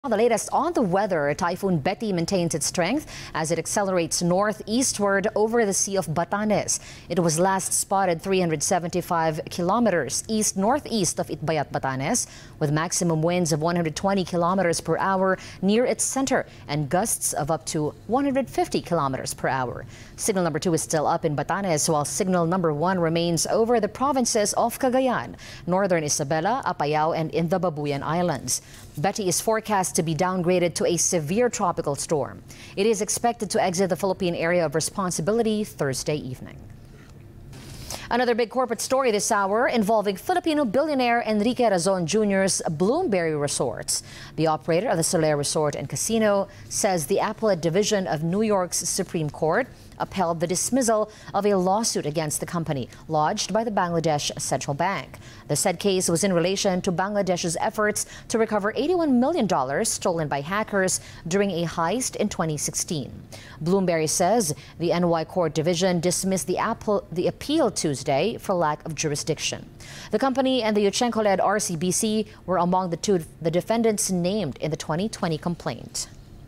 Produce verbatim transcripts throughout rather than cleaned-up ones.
The latest on the weather, Typhoon Betty maintains its strength as it accelerates northeastward over the Sea of Batanes. It was last spotted three hundred seventy-five kilometers east-northeast of Itbayat, Batanes, with maximum winds of one hundred twenty kilometers per hour near its center and gusts of up to one hundred fifty kilometers per hour. Signal number two is still up in Batanes, while signal number one remains over the provinces of Cagayan, Northern Isabela, Apayao, and in the Babuyan Islands. Betty is forecast to be downgraded to a severe tropical storm. It is expected to exit the Philippine area of responsibility Thursday evening. Another big corporate story this hour involving Filipino billionaire Enrique Razon Junior's Bloomberry Resorts. The operator of the Solaire Resort and Casino says the appellate division of New York's Supreme Court upheld the dismissal of a lawsuit against the company lodged by the Bangladesh Central Bank. The said case was in relation to Bangladesh's efforts to recover eighty-one million dollars stolen by hackers during a heist in twenty sixteen. Bloomberry says the N Y Court Division dismissed the, apple, the appeal Tuesday for lack of jurisdiction. The company and the Yuchengco-led R C B C were among the two the defendants named in the twenty twenty complaint.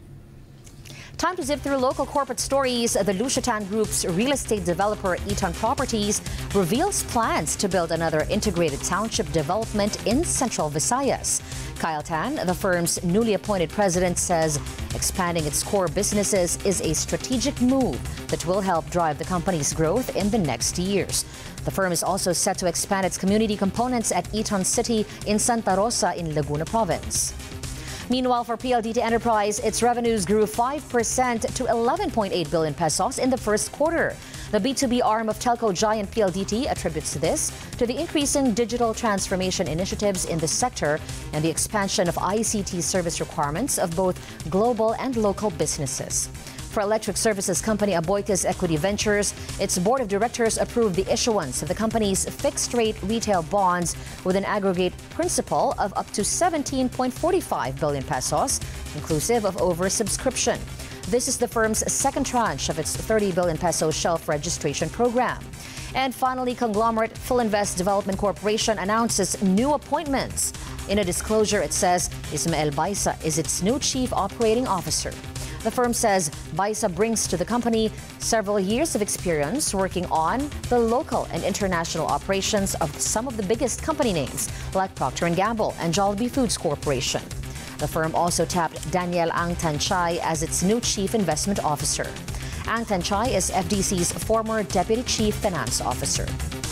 Time to zip through local corporate stories. The Lucia Tan Group's real estate developer Eton Properties reveals plans to build another integrated township development in Central Visayas. Kyle Tan, the firm's newly appointed president, says expanding its core businesses is a strategic move that will help drive the company's growth in the next years. The firm is also set to expand its community components at Eton City in Santa Rosa in Laguna Province. Meanwhile, for P L D T Enterprise, its revenues grew five percent to eleven point eight billion pesos in the first quarter. The B two B arm of telco giant P L D T attributes this to the increasing digital transformation initiatives in the sector and the expansion of I C T service requirements of both global and local businesses. For electric services company Aboitiz Equity Ventures, its board of directors approved the issuance of the company's fixed-rate retail bonds with an aggregate principal of up to seventeen point four five billion pesos, inclusive of oversubscription. This is the firm's second tranche of its thirty billion peso shelf registration program. And finally, conglomerate Philinvest Development Corporation announces new appointments. In a disclosure, it says Ismael Baisa is its new chief operating officer. The firm says Baisa brings to the company several years of experience working on the local and international operations of some of the biggest company names like Procter and Gamble and Jollibee Foods Corporation. The firm also tapped Daniel Ang Tanchay as its new chief investment officer. Ang Tanchay is F D C's former deputy chief finance officer.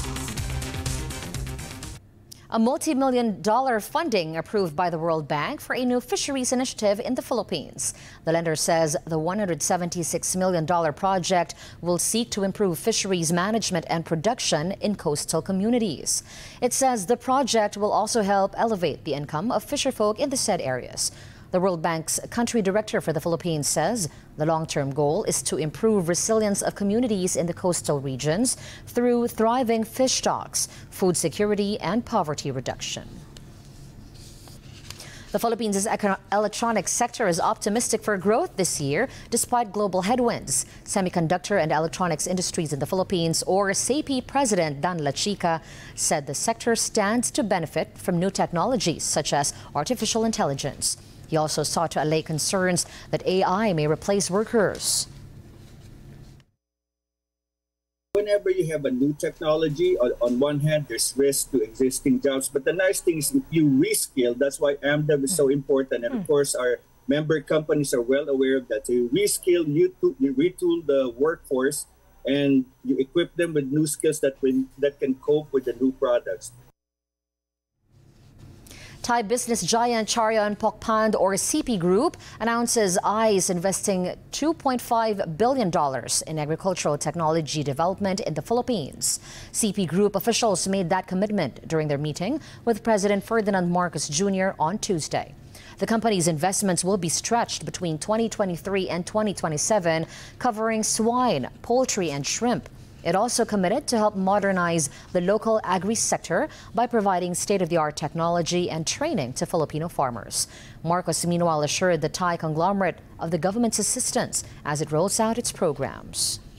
A multi-million dollar funding approved by the World Bank for a new fisheries initiative in the Philippines. The lender says the one hundred seventy-six million dollar project will seek to improve fisheries management and production in coastal communities. It says the project will also help elevate the income of fisherfolk in the said areas. The World Bank's country director for the Philippines says the long-term goal is to improve resilience of communities in the coastal regions through thriving fish stocks, food security, and poverty reduction. The Philippines' electronics sector is optimistic for growth this year despite global headwinds. Semiconductor and Electronics Industries in the Philippines, or S A P President Dan Lachica, said the sector stands to benefit from new technologies such as artificial intelligence. He also sought to allay concerns that A I may replace workers. Whenever you have a new technology, on, on one hand, there's risk to existing jobs. But the nice thing is if you reskill, that's why AMDEV is so important. And of course, our member companies are well aware of that. So you reskill, you, you retool the workforce, and you equip them with new skills that, when, that can cope with the new products. Thai business giant Charian Pokphand, or C P Group, announces I is investing two point five billion dollars in agricultural technology development in the Philippines. C P Group officials made that commitment during their meeting with President Ferdinand Marcos Junior on Tuesday. The company's investments will be stretched between twenty twenty-three and twenty twenty-seven, covering swine, poultry, and shrimp. It also committed to help modernize the local agri-sector by providing state-of-the-art technology and training to Filipino farmers. Marcos, meanwhile, assured the Thai conglomerate of the government's assistance as it rolls out its programs.